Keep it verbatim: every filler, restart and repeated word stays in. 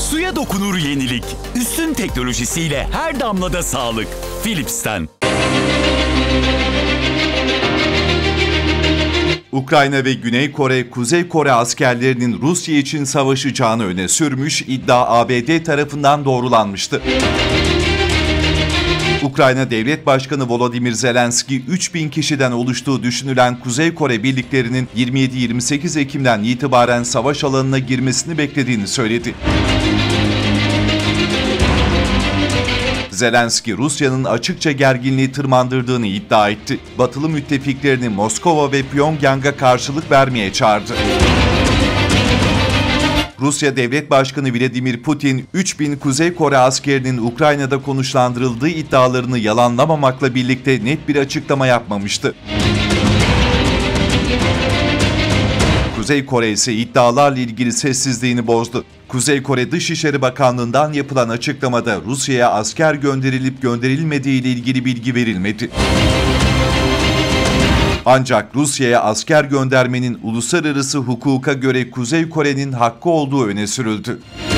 Suya dokunur yenilik. Üstün teknolojisiyle her damlada sağlık. Philips'ten. Ukrayna ve Güney Kore, Kuzey Kore askerlerinin Rusya için savaşacağını öne sürmüş, iddia A B D tarafından doğrulanmıştı. Ukrayna Devlet Başkanı Volodymyr Zelenski, üç bin kişiden oluştuğu düşünülen Kuzey Kore birliklerinin yirmi yedi yirmi sekiz Ekim'den itibaren savaş alanına girmesini beklediğini söyledi. Zelenski, Rusya'nın açıkça gerginliği tırmandırdığını iddia etti. Batılı müttefiklerini Moskova ve Pyongyang'a karşılık vermeye çağırdı. Rusya Devlet Başkanı Vladimir Putin, üç bin Kuzey Kore askerinin Ukrayna'da konuşlandırıldığı iddialarını yalanlamamakla birlikte net bir açıklama yapmamıştı. Kuzey Kore ise iddialarla ilgili sessizliğini bozdu. Kuzey Kore Dışişleri Bakanlığı'ndan yapılan açıklamada Rusya'ya asker gönderilip gönderilmediği ile ilgili bilgi verilmedi. Ancak Rusya'ya asker göndermenin uluslararası hukuka göre Kuzey Kore'nin hakkı olduğu öne sürüldü.